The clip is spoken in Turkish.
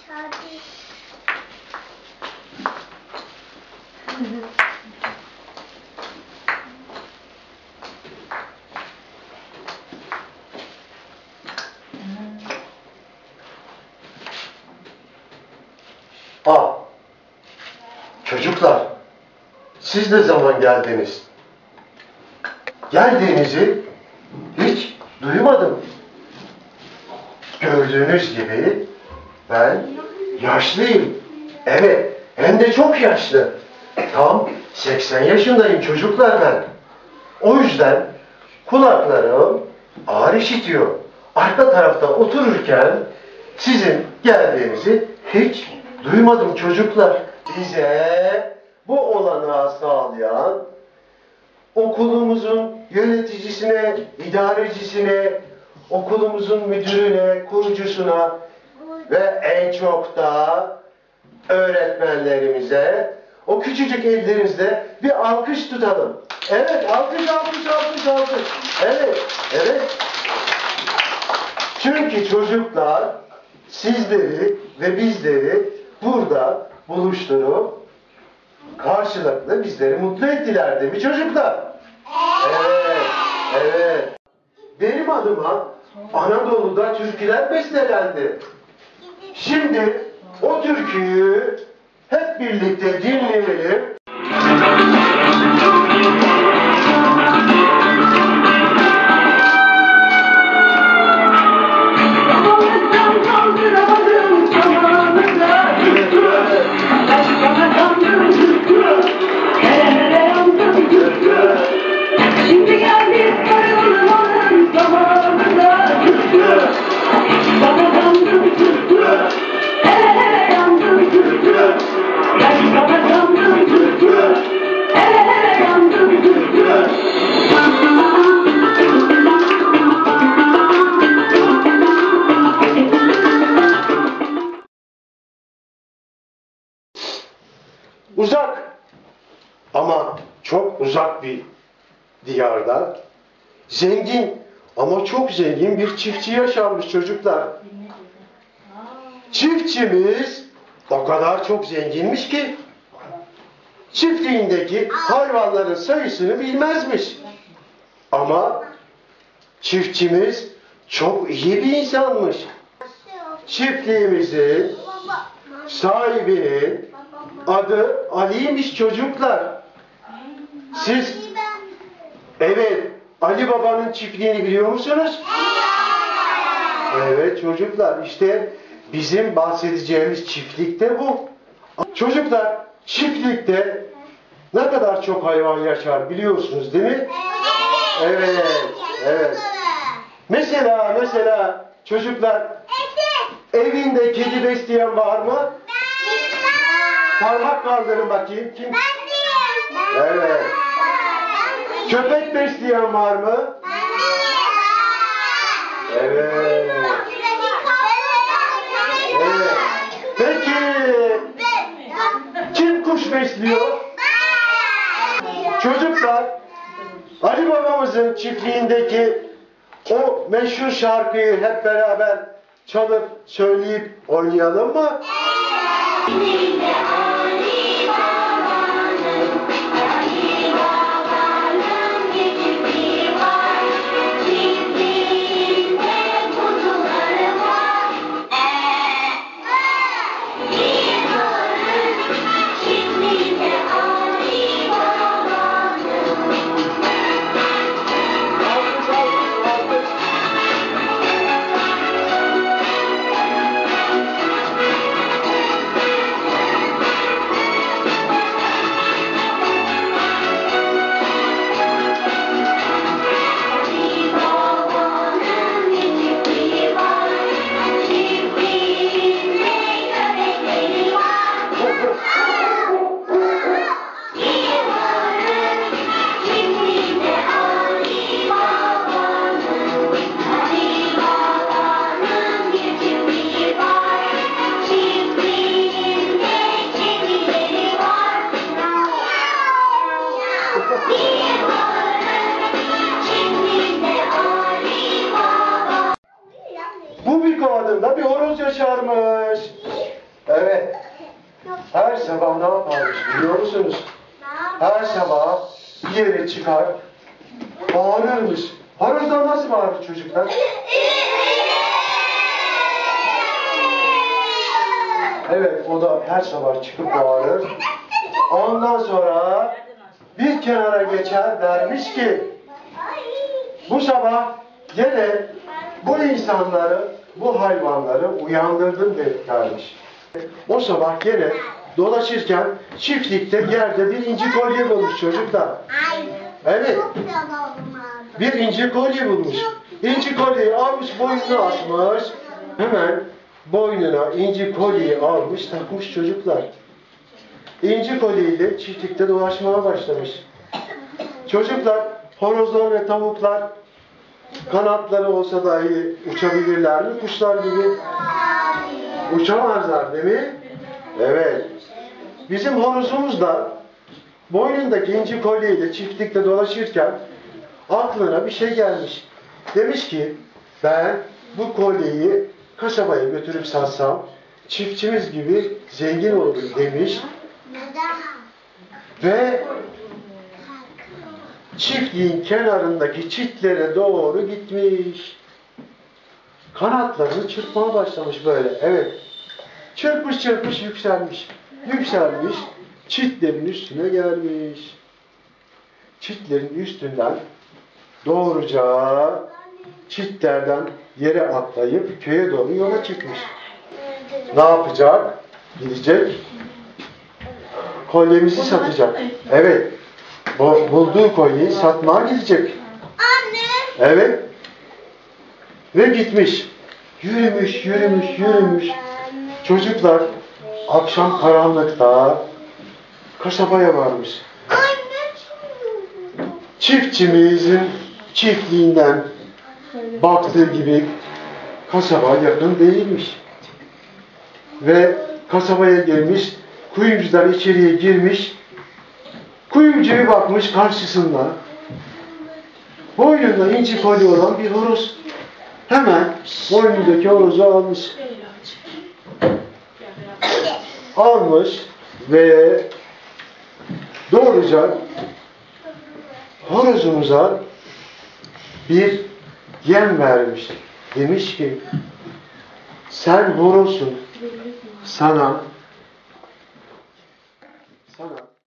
Çocuklar, siz ne zaman geldiniz? Geldiğinizi hiç duymadım. Gördüğünüz gibi ben yaşlıyım. Evet, hem de çok yaşlı. Tam 80 yaşındayım çocuklar ben. O yüzden kulaklarım ağır işitiyor. Arka tarafta otururken sizin geldiğinizi hiç duymadım çocuklar. Bize bu olanağı sağlayan okulumuzun yöneticisine, idarecisine, okulumuzun müdürüne, kurucusuna ve en çok da öğretmenlerimize o küçücük ellerinizle bir alkış tutalım. Evet, alkış, alkış, alkış, alkış. Evet, evet. Çünkü çocuklar sizleri ve bizleri burada buluşturup karşılıklı bizleri mutlu ettiler değil mi çocuklar? Evet, evet. Benim adıma Anadolu'da türküler bestelendi. Şimdi o türküyü hep birlikte dinleyelim. Uzak ama çok uzak bir diyarda zengin ama çok zengin bir çiftçi yaşarmış çocuklar. Çiftçimiz o kadar çok zenginmiş ki çiftliğindeki hayvanların sayısını bilmezmiş. Ama çiftçimiz çok iyi bir insanmış. Çiftliğimizin sahibinin adı Ali'ymiş çocuklar. Siz, evet, Ali Baba'nın çiftliğini biliyor musunuz? Evet çocuklar, işte bizim bahsedeceğimiz çiftlik de bu. Çocuklar, çiftlikte ne kadar çok hayvan yaşar biliyorsunuz değil mi? Evet, evet. Mesela çocuklar, evinde kedi besleyen var mı? Parmak kaldırın bakayım. Kim? Evet. Köpek besleyen var mı? Evet. Evet. Peki kim kuş besliyor? Çocuklar, Ali Babamızın çiftliğindeki o meşhur şarkıyı hep beraber çalıp söyleyip oynayalım mı? Bu bir adında bir horoz yaşarmış. Evet. Her sabah ne yaparmış biliyor musunuz? Her sabah bir yere çıkar, bağırırmış. Horozlar nasıl bağırır çocuklar? Evet, o da her sabah çıkıp bağırır. Ondan sonra bir kenara geçer, dermiş ki bu sabah gene bu insanları, bu hayvanları uyandırdım dermiş. O sabah gene dolaşırken çiftlikte yerde bir inci kolye bulmuş çocuklar. Evet, bir inci kolye bulmuş. İnci kolyeyi almış, boynuna asmış. Hemen boynuna inci kolyeyi almış, takmış çocuklar. İnci kolyeyle çiftlikte dolaşmaya başlamış. Çocuklar, horozlar ve tavuklar kanatları olsa dahi uçabilirler mi? Kuşlar gibi uçamazlar değil mi? Evet. Bizim horozumuz da boynundaki inci kolyeyle çiftlikte dolaşırken aklına bir şey gelmiş. Demiş ki ben bu kolyeyi kasabaya götürüp satsam çiftçimiz gibi zengin olurum demiş. Ve çiftliğin kenarındaki çitlere doğru gitmiş. Kanatlarını çırpmaya başlamış böyle. Evet. Çırpmış çırpmış yükselmiş. Yükselmiş. Çitlerin üstüne gelmiş. Çitlerin üstünden doğruca çitlerden yere atlayıp köye doğru yola çıkmış. Ne yapacak? Gidecek. Kolyemizi satacak. Evet. Bulduğu kolyeyi satmaya gidecek. Anne. Evet. Ve gitmiş. Yürümüş, yürümüş, yürümüş. Çocuklar akşam karanlıkta kasabaya varmış. Çiftçimizin çiftliğinden baktığı gibi kasaba yakın değilmiş. Ve kasabaya gelmiş, kuyumcudan içeriye girmiş. Kuyumcuya bakmış karşısında. Boynunda inci kolye olan bir horoz. Hemen boynundaki horozu almış. Almış ve doğruca horozumuza bir yem vermiş. Demiş ki sen horozsun. Sana